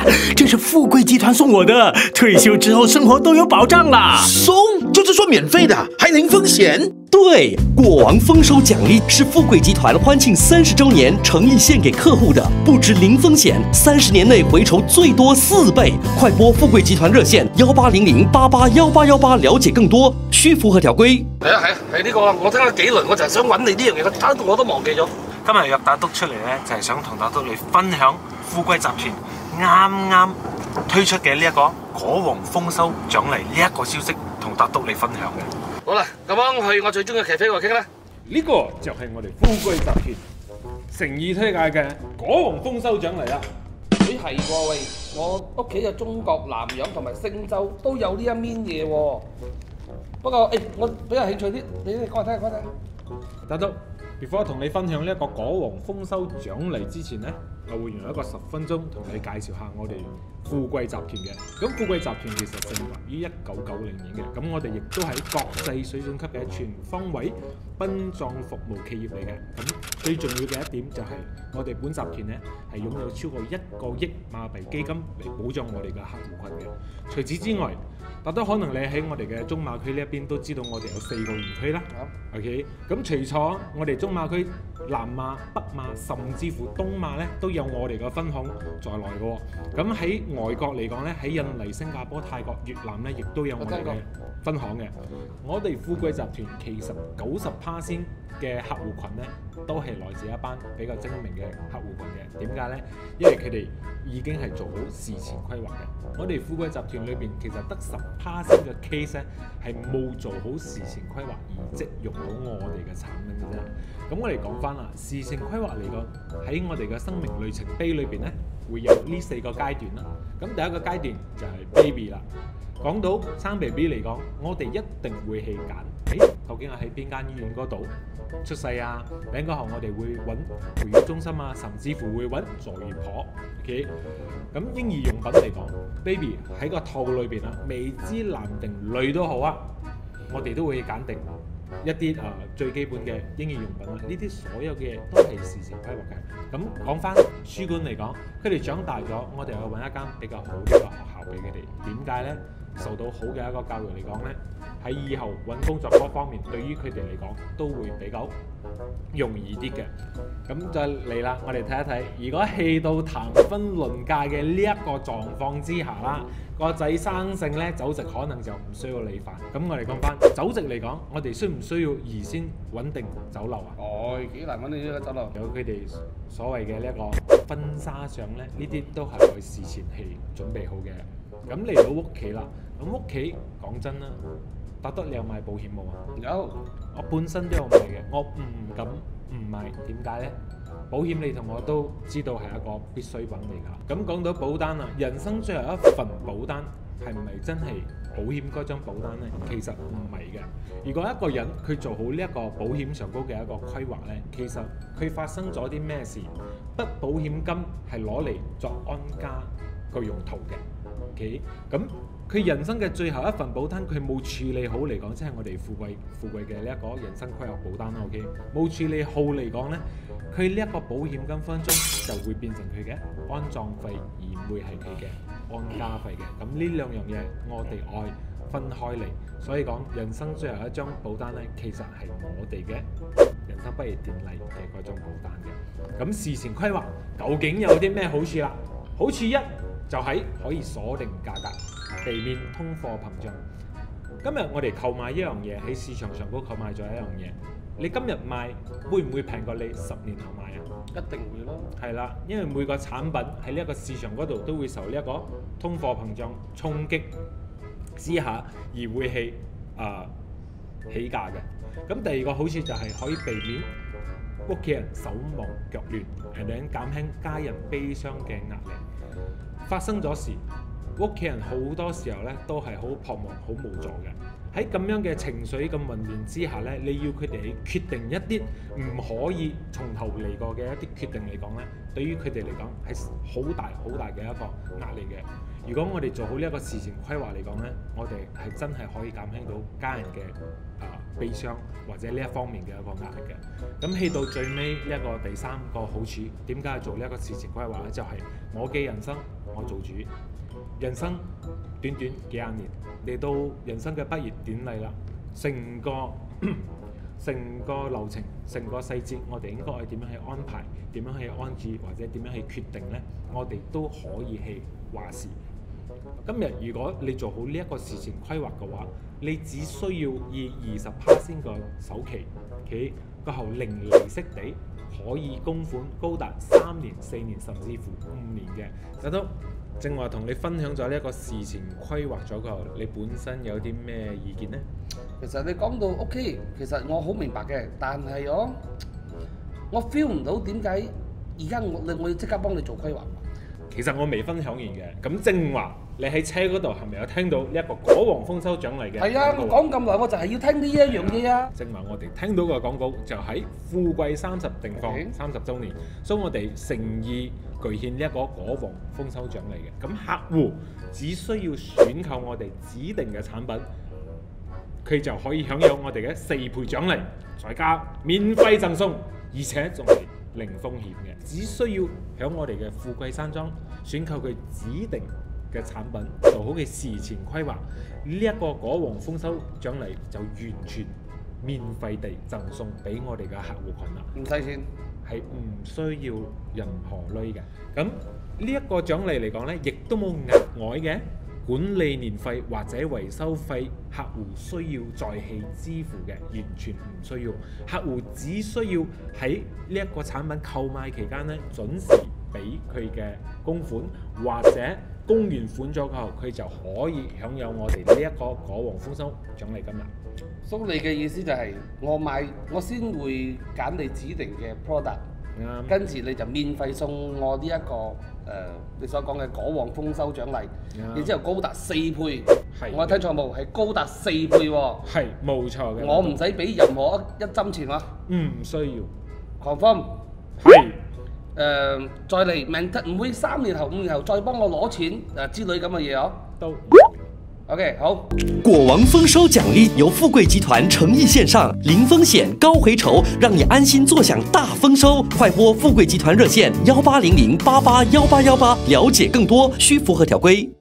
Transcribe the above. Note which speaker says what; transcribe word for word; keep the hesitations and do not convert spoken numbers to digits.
Speaker 1: 这是富贵集团送我的，退休之后生活都有保障啦。
Speaker 2: 送就是说免费的，还零风险。
Speaker 3: 对，果王丰收奖励是富贵集团欢庆三十周年诚意献给客户的，不止零风险，三十年内回酬最多四倍。快拨富贵集团热線幺八零零八八幺八幺八了解更多，需符合條規。
Speaker 4: 係啊係啊，係呢個啊！我聽咗幾輪，我就係想揾你呢樣嘢，我打到我都忘記咗。
Speaker 5: 今日約打督出嚟咧，就係想同打督你分享富貴集團啱啱推出嘅呢一個果王豐收獎勵呢一個消息，同打督你分享嘅。
Speaker 4: 好啦，咁樣去我最中意嘅咖啡嗰度傾啦。
Speaker 6: 呢個就係我哋富貴集團誠意推介嘅果王豐收獎勵啦。
Speaker 7: 咦係喎喂，我屋企嘅中國南洋同埋星洲都有呢一面嘢喎。不過誒，我比較興趣啲，你哋講嚟聽下講嚟。
Speaker 6: 打督 before 同你分享呢一個果王豐收獎勵之前呢，我會用一個十分鐘同你介紹下我哋富貴集團嘅。咁富貴集團其實成立於一九九零年嘅，咁我哋亦都係國際水準級嘅全方位殯葬服務企業嚟嘅。咁最重要嘅一點就係我哋本集團呢係擁有超過一個億馬幣基金嚟保障我哋嘅客戶群嘅。除此之外，但都可能你喺我哋嘅中馬區呢一邊都知道我哋有四個園區啦。OK， 咁除咗我哋中馬區南馬、北馬，甚至乎東馬咧都有我哋嘅分行在內嘅喎。咁喺外國嚟講咧，喺印尼、新加坡、泰國、越南咧，亦都有我哋嘅分行嘅。我哋富貴集團其實九十趴先嘅客戶群咧，都係來自一班比較精明嘅客戶群嘅。點解咧？因為佢哋已經係做好事前規劃嘅。我哋富貴集團裏邊其實得十趴先嘅 case 咧，係冇做好事前規劃而即用到我哋嘅產品嘅啫。咁我哋講翻啦，事前規劃嚟講喺我哋嘅生命里程碑裏邊咧，會有呢四個階段啦。咁第一個階段就係 baby 啦。講到生 B B 嚟講，我哋一定會去揀，誒究竟係喺邊間醫院嗰度出世啊？另嗰後我哋會揾培育中心啊，甚至乎會揾助孕婆。OK， 咁嬰兒用品嚟講 ，baby 喺個肚裏邊啊，未知男定女都好啊，我哋都會揀定一啲誒、呃、最基本嘅嬰兒用品啦。呢啲所有嘅嘢都係事前規劃嘅。咁講翻書館嚟講，佢哋長大咗，我哋去揾一間比較好嘅學校俾佢哋。點解呢？受到好嘅一個教育嚟講呢，喺以後揾工作嗰方面，對於佢哋嚟講都會比較容易啲嘅。咁就嚟啦，我哋睇一睇，如果去到談婚論嫁嘅呢一個狀況之下啦，個仔生性呢，酒席可能就唔需要理飯。咁我哋講翻酒席嚟講，我哋需唔需要預先揾定酒樓啊？
Speaker 7: 哦，幾難揾呢個酒樓。
Speaker 6: 有佢哋所謂嘅呢一個婚紗相呢，呢啲都係我事前係準備好嘅。咁嚟到屋企啦，咁屋企講真啦，打督你有買保險冇啊？
Speaker 7: 有，
Speaker 6: 我本身都有買嘅，我唔敢唔買，點解呢？保險你同我都知道係一個必需品嚟㗎。咁講到保單啦，人生最後一份保單係唔係真係保險嗰張保單呢？其實唔係嘅。如果一個人佢做好呢一個保險上高嘅一個規劃呢，其實佢發生咗啲咩事，得保險金係攞嚟作安家個用途嘅。OK， 咁佢人生嘅最後一份保單，佢冇處理好嚟講，即係我哋富貴富貴嘅呢一個人生規劃保單啦。OK， 冇處理好嚟講呢，佢呢一個保險金分鐘就會變成佢嘅安葬費，而唔會係佢嘅安家費嘅。咁呢兩樣嘢我哋愛分開嚟，所以講人生最後一張保單呢，其實係我哋嘅人生畢業典禮嘅嗰張保單嘅。咁事前規劃究竟有啲咩好處啦？好處一就係可以鎖定價格，避免通貨膨脹。今日我哋購買一樣嘢喺市場上嗰購買咗一樣嘢，你今日買會唔會平過你十年後買啊？
Speaker 7: 一定會咯。係
Speaker 6: 啦，因為每個產品喺呢一個市場嗰度都會受呢一個通貨膨脹衝擊之下而會係啊、呃、起價嘅。咁第二個好處就係可以避免屋企人手忙腳亂，係兩減輕家人悲傷嘅壓力。發生咗事，屋企人好多時候咧都係好彷徨、好無助嘅。喺咁樣嘅情緒咁混亂之下咧，你要佢哋決定一啲唔可以從頭嚟過嘅一啲決定嚟講咧， 對於佢哋嚟講係好大好大嘅一個壓力嘅。如果我哋做好呢一個事前規劃嚟講咧，我哋係真係可以減輕到家人嘅啊、呃、悲傷或者呢一方面嘅一個壓力嘅。咁去到最尾呢一個第三個好處，點解做呢一個事前規劃咧？就係、是、我嘅人生我做主，人生短短幾廿年，嚟到人生嘅畢業典禮啦，成個成個流程、成個細節，我哋應該係點樣去安排、點樣去安置或者點樣去決定呢？我哋都可以去話事。今日如果你做好呢一個事前規劃嘅話，你只需要以二十%先個首期，佢個後零利息地可以供款高達三年、四年甚至乎五年嘅。大都正話同你分享咗呢一個事前規劃咗個，你本身有啲咩意見呢？
Speaker 7: 其實你講到 OK， 其實我好明白嘅，但係我我 feel 唔到點解而家我我要即刻幫你做規劃。
Speaker 6: 其實我未分享完嘅，咁正話你喺車嗰度係咪有聽到呢一個果王豐收獎勵嘅？係
Speaker 7: 啊，我講咁耐，我就係要聽呢一樣嘢啊！
Speaker 6: 正話我哋聽到個廣告就喺富貴三十定放三十週年，所以我哋誠意巨獻呢一個果王豐收獎勵嘅。咁客戶只需要選購我哋指定嘅產品，佢就可以享有我哋嘅四倍獎勵，再加免費贈送，而且仲係零風險嘅，只需要喺我哋嘅富貴山莊選購佢指定嘅產品，做好嘅事前規劃，呢、這、一個果王豐收獎勵就完全免費地贈送俾我哋嘅客戶群啦，
Speaker 7: 唔使錢，
Speaker 6: 係唔需要任何鐳嘅。咁呢一個獎勵嚟講呢，亦都冇額外嘅管理年費或者維修費，客戶需要在期支付嘅，完全唔需要。客戶只需要喺呢一個產品購買期間咧，準時俾佢嘅供款，或者供完款咗後，佢就可以享有我哋呢一個果王豐收獎勵金啦。
Speaker 7: 所以你嘅意思就係、是、我買我先會揀你指定嘅 product。
Speaker 6: 嗯、
Speaker 7: 跟住你就免費送我呢、這、一個誒、呃，你所講嘅果王豐收獎勵，
Speaker 6: 嗯、
Speaker 7: 然之後高達四倍，
Speaker 6: 係
Speaker 7: 我睇錯冇？係高達四倍喎、哦，
Speaker 6: 係冇錯嘅。
Speaker 7: 我唔使俾任何一一針錢喎，
Speaker 6: 唔需要
Speaker 7: confirm
Speaker 6: 係
Speaker 7: 誒，再嚟明唔會三年後、五年後再幫我攞錢誒、呃、之類咁嘅嘢哦，
Speaker 6: 都。
Speaker 7: OK， 好。
Speaker 3: 果王豐收獎勵由富貴集團誠意獻上，零風險高回酬，讓你安心坐享大豐收。快撥富貴集團熱線幺八零零八八幺八幺八，了解更多，需符合條規。